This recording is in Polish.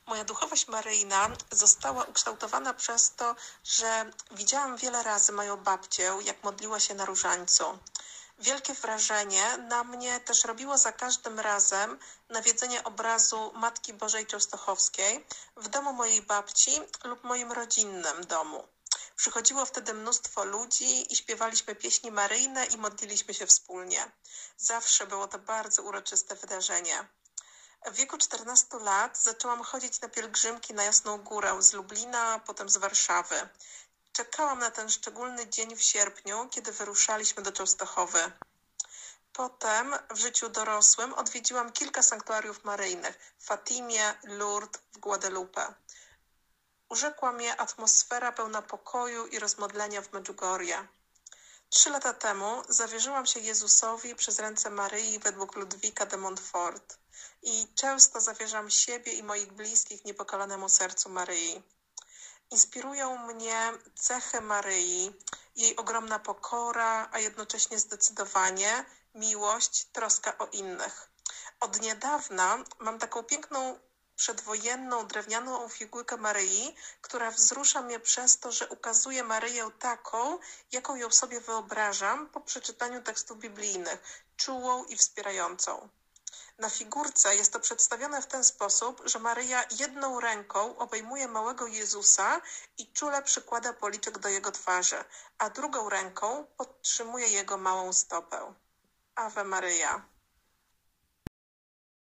Moja duchowość maryjna została ukształtowana przez to, że widziałam wiele razy moją babcię, jak modliła się na różańcu. Wielkie wrażenie na mnie też robiło za każdym razem nawiedzenie obrazu Matki Bożej Częstochowskiej w domu mojej babci lub moim rodzinnym domu. Przychodziło wtedy mnóstwo ludzi i śpiewaliśmy pieśni maryjne i modliliśmy się wspólnie. Zawsze było to bardzo uroczyste wydarzenie. W wieku 14 lat zaczęłam chodzić na pielgrzymki na Jasną Górę z Lublina, potem z Warszawy. Czekałam na ten szczególny dzień w sierpniu, kiedy wyruszaliśmy do Częstochowy. Potem w życiu dorosłym odwiedziłam kilka sanktuariów maryjnych w Fatimie, Lourdes, w Guadalupe. Urzekła mnie atmosfera pełna pokoju i rozmodlenia w Medjugorje. 3 lata temu zawierzyłam się Jezusowi przez ręce Maryi według Ludwika de Montfort i często zawierzam siebie i moich bliskich niepokalanemu sercu Maryi. Inspirują mnie cechy Maryi, jej ogromna pokora, a jednocześnie zdecydowanie, miłość, troska o innych. Od niedawna mam taką piękną przedwojenną drewnianą figurkę Maryi, która wzrusza mnie przez to, że ukazuje Maryję taką, jaką ją sobie wyobrażam po przeczytaniu tekstów biblijnych, czułą i wspierającą. Na figurce jest to przedstawione w ten sposób, że Maryja jedną ręką obejmuje małego Jezusa i czule przykłada policzek do jego twarzy, a drugą ręką podtrzymuje jego małą stopę. Ave Maryja.